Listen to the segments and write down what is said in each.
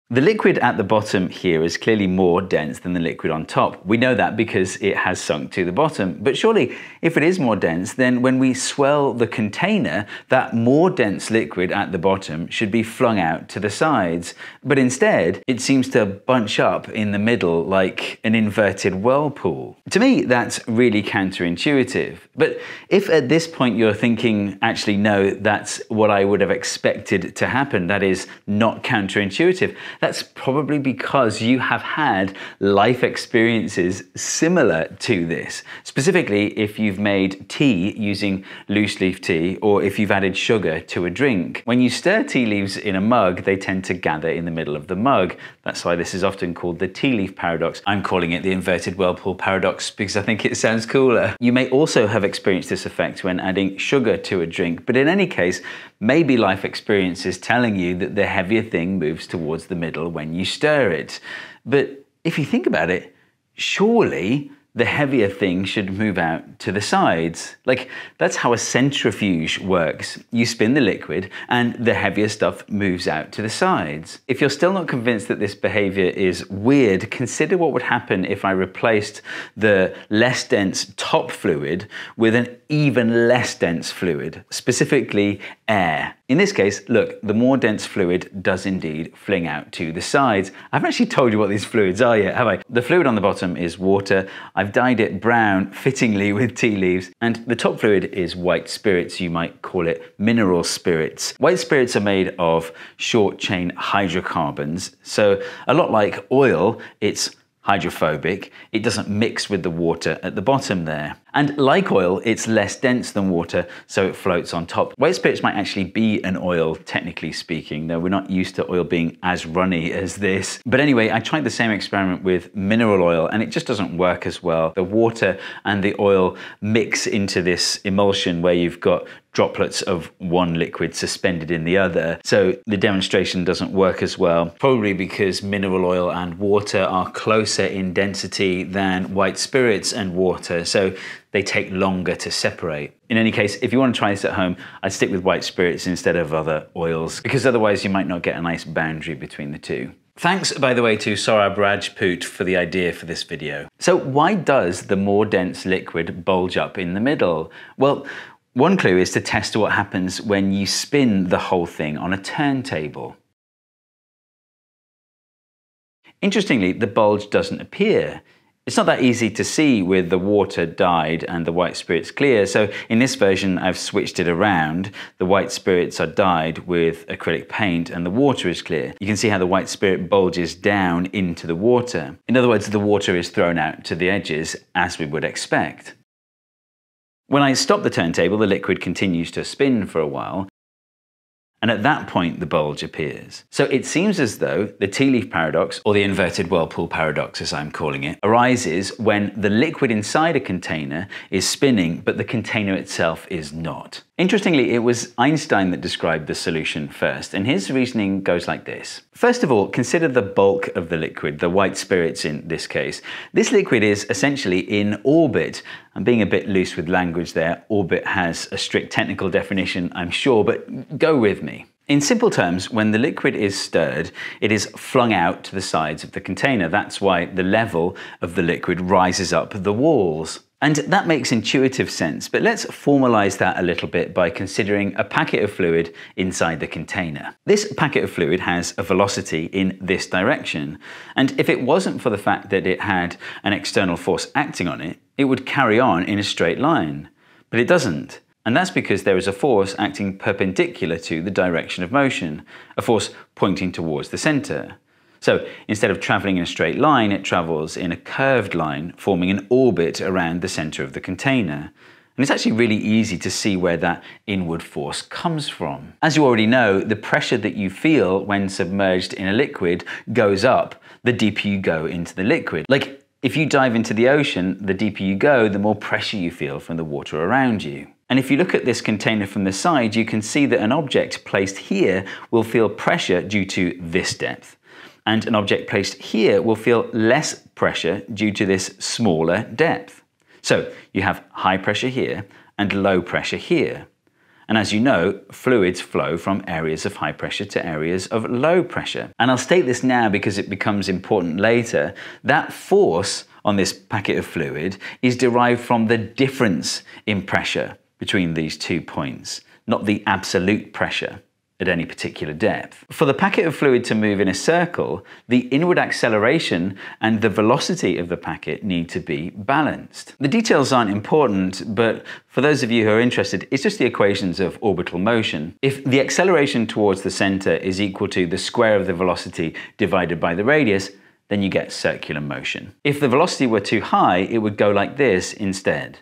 The liquid at the bottom here is clearly more dense than the liquid on top. We know that because it has sunk to the bottom. But surely, if it is more dense, then when we swell the container, that more dense liquid at the bottom should be flung out to the sides. But instead, it seems to bunch up in the middle like an inverted whirlpool. To me, that's really counterintuitive. But if at this point you're thinking, actually, no, that's what I would have expected to happen, that is not counterintuitive, that's probably because you have had life experiences similar to this. Specifically, if you've made tea using loose leaf tea, or if you've added sugar to a drink. When you stir tea leaves in a mug, they tend to gather in the middle of the mug. That's why this is often called the tea leaf paradox. I'm calling it the inverted whirlpool paradox because I think it sounds cooler. You may also have experienced this effect when adding sugar to a drink, but in any case, maybe life experience is telling you that the heavier thing moves towards the middle when you stir it. But if you think about it, surely the heavier thing should move out to the sides. Like, that's how a centrifuge works. You spin the liquid and the heavier stuff moves out to the sides. If you're still not convinced that this behavior is weird, consider what would happen if I replaced the less dense top fluid with an even less dense fluid, specifically air. In this case, look, the more dense fluid does indeed fling out to the sides. I haven't actually told you what these fluids are yet, have I? The fluid on the bottom is water. I've dyed it brown, fittingly, with tea leaves. And the top fluid is white spirits. You might call it mineral spirits. White spirits are made of short chain hydrocarbons. So a lot like oil, it's hydrophobic. It doesn't mix with the water at the bottom there. And like oil, it's less dense than water, so it floats on top. White spirits might actually be an oil, technically speaking, though we're not used to oil being as runny as this. But anyway, I tried the same experiment with mineral oil, and it just doesn't work as well. The water and the oil mix into this emulsion where you've got droplets of one liquid suspended in the other. So the demonstration doesn't work as well, probably because mineral oil and water are closer in density than white spirits and water. So they take longer to separate. In any case, if you want to try this at home, I'd stick with white spirits instead of other oils, because otherwise you might not get a nice boundary between the two. Thanks, by the way, to Saurabh Rajput for the idea for this video. So why does the more dense liquid bulge up in the middle? Well, one clue is to test what happens when you spin the whole thing on a turntable. Interestingly, the bulge doesn't appear. It's not that easy to see with the water dyed and the white spirits clear, so in this version I've switched it around. The white spirits are dyed with acrylic paint and the water is clear. You can see how the white spirit bulges down into the water. In other words, the water is thrown out to the edges, as we would expect. When I stop the turntable, the liquid continues to spin for a while, and at that point the bulge appears. So it seems as though the tea leaf paradox, or the inverted whirlpool paradox as I'm calling it, arises when the liquid inside a container is spinning but the container itself is not. Interestingly, it was Einstein that described the solution first, and his reasoning goes like this. First of all, consider the bulk of the liquid, the white spirits in this case. This liquid is essentially in orbit. I'm being a bit loose with language there. Orbit has a strict technical definition, I'm sure, but go with me. In simple terms, when the liquid is stirred, it is flung out to the sides of the container. That's why the level of the liquid rises up the walls. And that makes intuitive sense, but let's formalize that a little bit by considering a packet of fluid inside the container. This packet of fluid has a velocity in this direction, and if it wasn't for the fact that it had an external force acting on it, it would carry on in a straight line. But it doesn't. And that's because there is a force acting perpendicular to the direction of motion, a force pointing towards the center. So instead of traveling in a straight line, it travels in a curved line, forming an orbit around the center of the container. And it's actually really easy to see where that inward force comes from. As you already know, the pressure that you feel when submerged in a liquid goes up the deeper you go into the liquid. Like, if you dive into the ocean, the deeper you go, the more pressure you feel from the water around you. And if you look at this container from the side, you can see that an object placed here will feel pressure due to this depth. And an object placed here will feel less pressure due to this smaller depth. So you have high pressure here and low pressure here. And as you know, fluids flow from areas of high pressure to areas of low pressure. And I'll state this now because it becomes important later. That force on this packet of fluid is derived from the difference in pressure between these 2 points, not the absolute pressure at any particular depth. For the packet of fluid to move in a circle, the inward acceleration and the velocity of the packet need to be balanced. The details aren't important, but for those of you who are interested, it's just the equations of orbital motion. If the acceleration towards the center is equal to the square of the velocity divided by the radius, then you get circular motion. If the velocity were too high, it would go like this instead.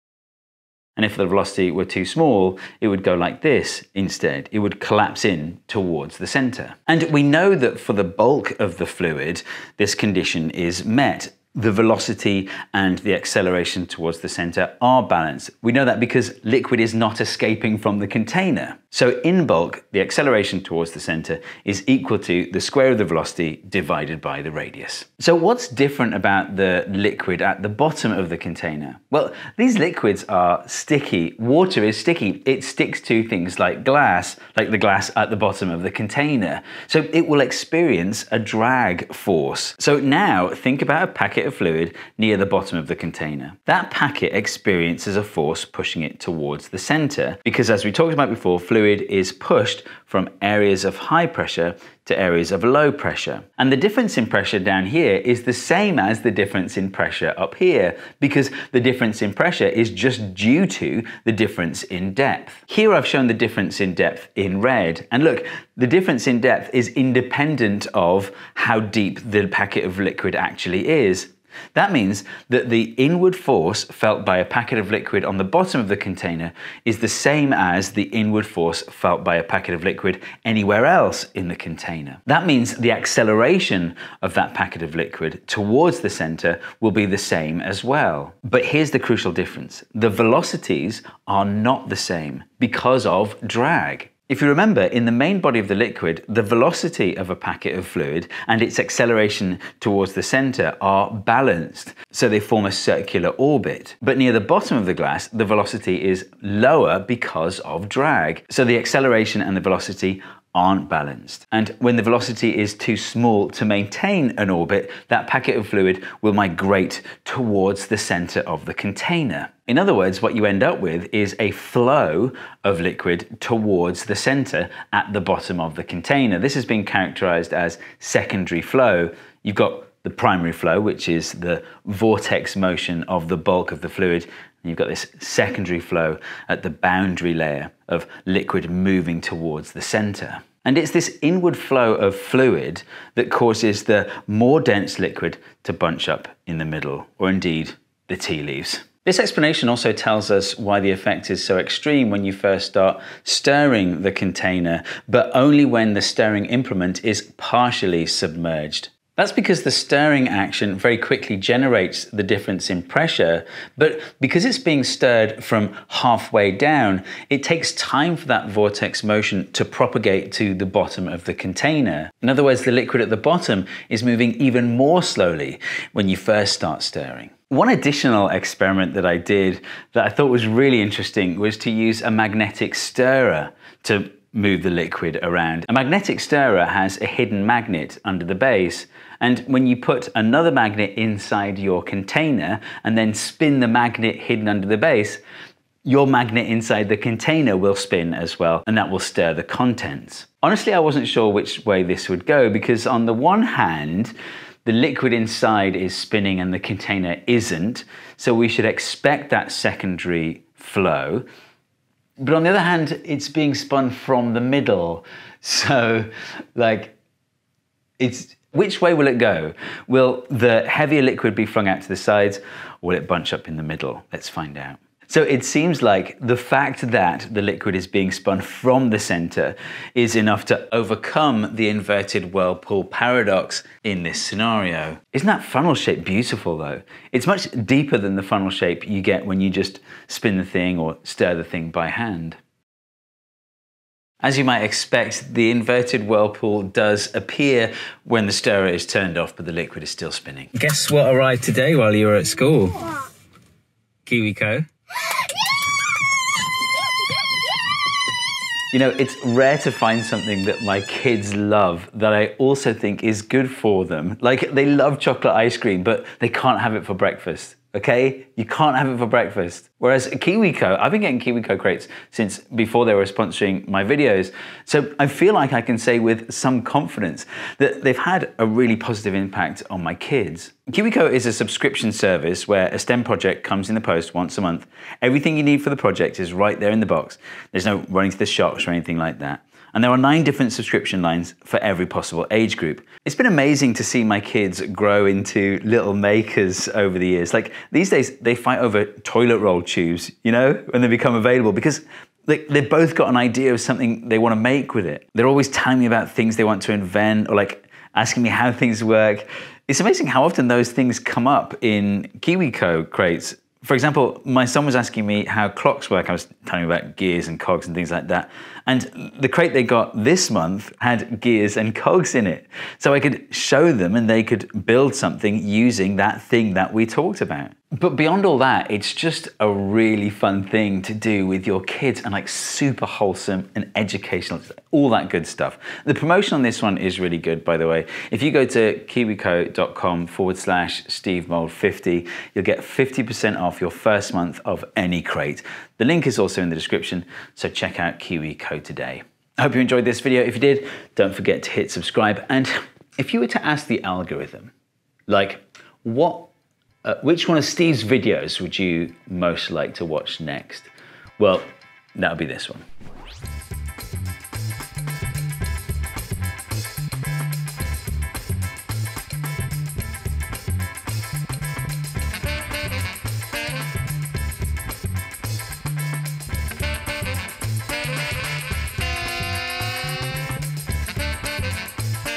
And if the velocity were too small, it would go like this instead. It would collapse in towards the center. And we know that for the bulk of the fluid, this condition is met. The velocity and the acceleration towards the center are balanced. We know that because liquid is not escaping from the container. So in bulk, the acceleration towards the center is equal to the square of the velocity divided by the radius. So what's different about the liquid at the bottom of the container? Well, these liquids are sticky. Water is sticky. It sticks to things like glass, like the glass at the bottom of the container. So it will experience a drag force. So now think about a packet of fluid near the bottom of the container. That packet experiences a force pushing it towards the center because, as we talked about before, fluid is pushed from areas of high pressure to areas of low pressure. And the difference in pressure down here is the same as the difference in pressure up here because the difference in pressure is just due to the difference in depth. Here I've shown the difference in depth in red. And look, the difference in depth is independent of how deep the packet of liquid actually is. That means that the inward force felt by a packet of liquid on the bottom of the container is the same as the inward force felt by a packet of liquid anywhere else in the container. That means the acceleration of that packet of liquid towards the center will be the same as well. But here's the crucial difference. The velocities are not the same because of drag. If you remember, in the main body of the liquid, the velocity of a packet of fluid and its acceleration towards the center are balanced, so they form a circular orbit. But near the bottom of the glass, the velocity is lower because of drag, so the acceleration and the velocity aren't balanced. And when the velocity is too small to maintain an orbit, that packet of fluid will migrate towards the center of the container. In other words, what you end up with is a flow of liquid towards the center at the bottom of the container. This has been characterized as secondary flow. You've got the primary flow, which is the vortex motion of the bulk of the fluid. And you've got this secondary flow at the boundary layer of liquid moving towards the center. And it's this inward flow of fluid that causes the more dense liquid to bunch up in the middle, or indeed the tea leaves. This explanation also tells us why the effect is so extreme when you first start stirring the container, but only when the stirring implement is partially submerged. That's because the stirring action very quickly generates the difference in pressure, but because it's being stirred from halfway down, it takes time for that vortex motion to propagate to the bottom of the container. In other words, the liquid at the bottom is moving even more slowly when you first start stirring. One additional experiment that I did that I thought was really interesting was to use a magnetic stirrer to move the liquid around. A magnetic stirrer has a hidden magnet under the base, and when you put another magnet inside your container and then spin the magnet hidden under the base, your magnet inside the container will spin as well, and that will stir the contents. Honestly, I wasn't sure which way this would go because on the one hand, the liquid inside is spinning and the container isn't, so we should expect that secondary flow. But on the other hand, it's being spun from the middle. So, which way will it go? Will the heavier liquid be flung out to the sides, or will it bunch up in the middle? Let's find out. So it seems like the fact that the liquid is being spun from the center is enough to overcome the inverted whirlpool paradox in this scenario. Isn't that funnel shape beautiful though? It's much deeper than the funnel shape you get when you just spin the thing or stir the thing by hand. As you might expect, the inverted whirlpool does appear when the stirrer is turned off, but the liquid is still spinning. Guess what arrived today while you were at school? What? KiwiCo. You know, it's rare to find something that my kids love that I also think is good for them. Like, they love chocolate ice cream, but they can't have it for breakfast. Okay? You can't have it for breakfast. Whereas KiwiCo, I've been getting KiwiCo crates since before they were sponsoring my videos. So I feel like I can say with some confidence that they've had a really positive impact on my kids. KiwiCo is a subscription service where a STEM project comes in the post once a month. Everything you need for the project is right there in the box. There's no running to the shops or anything like that. And there are 9 different subscription lines for every possible age group. It's been amazing to see my kids grow into little makers over the years. Like, these days, they fight over toilet roll tubes, you know, when they become available, because they've both got an idea of something they want to make with it. They're always telling me about things they want to invent, or like asking me how things work. It's amazing how often those things come up in KiwiCo crates. For example, my son was asking me how clocks work. I was telling him about gears and cogs and things like that. And the crate they got this month had gears and cogs in it. So I could show them and they could build something using that thing that we talked about. But beyond all that, it's just a really fun thing to do with your kids, and like super wholesome and educational, all that good stuff. The promotion on this one is really good, by the way. If you go to kiwico.com/SteveMould50, you'll get 50% off your first month of any crate. The link is also in the description, so check out KiwiCo today. I hope you enjoyed this video. If you did, don't forget to hit subscribe. And if you were to ask the algorithm, like, which one of Steve's videos would you most like to watch next? Well, that would be this one.